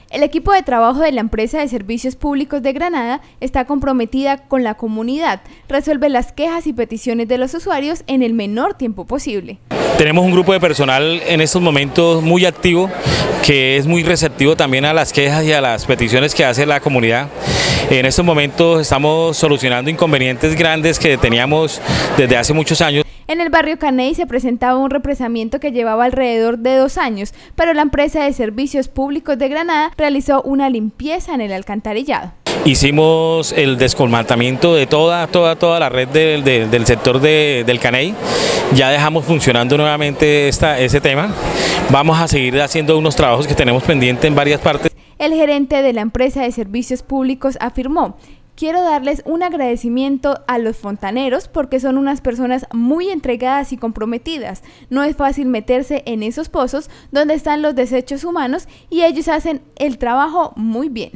El equipo de trabajo de la empresa de servicios públicos de Granada está comprometida con la comunidad, resuelve las quejas y peticiones de los usuarios en el menor tiempo posible. Tenemos un grupo de personal en estos momentos muy activo, que es muy receptivo también a las quejas y a las peticiones que hace la comunidad. En estos momentos estamos solucionando inconvenientes grandes que teníamos desde hace muchos años. En el barrio Caney se presentaba un represamiento que llevaba alrededor de 2 años, pero la empresa de servicios públicos de Granada realizó una limpieza en el alcantarillado. Hicimos el descolmatamiento de toda la red del sector del Caney. Ya dejamos funcionando nuevamente ese tema. Vamos a seguir haciendo unos trabajos que tenemos pendientes en varias partes. El gerente de la empresa de servicios públicos afirmó: quiero darles un agradecimiento a los fontaneros porque son unas personas muy entregadas y comprometidas. No es fácil meterse en esos pozos donde están los desechos humanos y ellos hacen el trabajo muy bien.